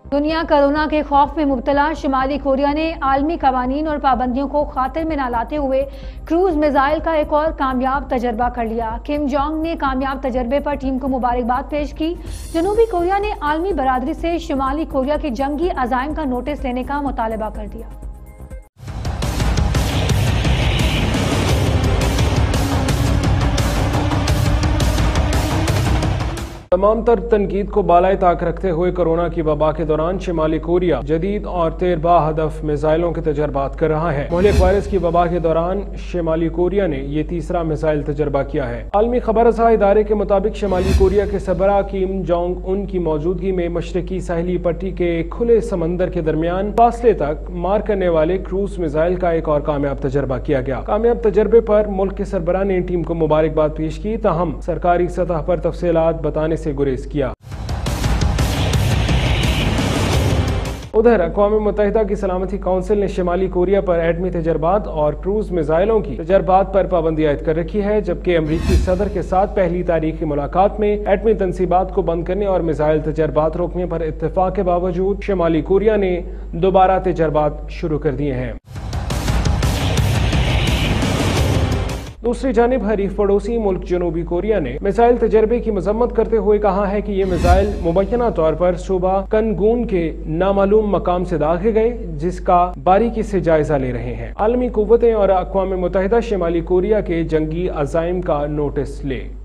दुनिया कोरोना के खौफ में मुब्तला। शुमाली कोरिया ने आलमी कवानीन और पाबंदियों को खातिर में न लाते हुए क्रूज मिसाइल का एक और कामयाब तजर्बा कर लिया। किम जोंग ने कामयाब तजर्बे पर टीम को मुबारकबाद पेश की। जनूबी कोरिया ने आलमी बरादरी से शुमाली कोरिया के जंगी अज़ाइम का नोटिस लेने का मुतालबा कर दिया। तमाम तर तनकीद को बालाए ताक रखते हुए कोरोना की वबा के दौरान शुमाली कोरिया जदीद और तेरबा हदफ मिसाइलों के तजर्बात कर रहा है। मुहलिक वायरस की वबा के दौरान शुमाली कोरिया ने यह तीसरा मिसाइल तजर्बा किया है। आलमी खबर रसा इदारे के मुताबिक शुमाली कोरिया के सरबराह किम जोंग उन की मौजूदगी में मशरकी साहली पट्टी के खुले समंदर के दरमियान फासले तक मार करने वाले क्रूज मिसाइल का एक और कामयाब तजर्बा किया गया। कामयाब तजर्बे पर मुल्क के सरबराह ने टीम को मुबारकबाद पेश की, ताहम सरकारी सतह पर तफसीलात बताने से गुरेज किया। उधर अक़वाम मुत्तहिदा की सलामती काउंसिल ने शुमाली कोरिया पर एटमी तजर्बात और क्रूज मिसाइलों की तजर्बात पर पाबंदी आयद कर रखी है, जबकि अमरीकी सदर के साथ पहली तारीख की मुलाकात में एटमी तनसीबात को बंद करने और मिसाइल तजर्बात रोकने पर इत्तेफाक के बावजूद शुमाली कोरिया ने दोबारा तजर्बात शुरू कर दिए हैं। दूसरी जानिब हरीफ पड़ोसी मुल्क जनूबी कोरिया ने मिसाइल तजर्बे की मजम्मत करते हुए कहा है कि ये मिसाइल मुबैना तौर पर सुबह कनगून के नामालूम मकाम से दागे गए, जिसका बारीकी से जायजा ले रहे हैं। आलमी कुव्वतें और अक़वाम मुत्तहिदा शुमाली कोरिया के जंगी अज़ाइम का नोटिस ले।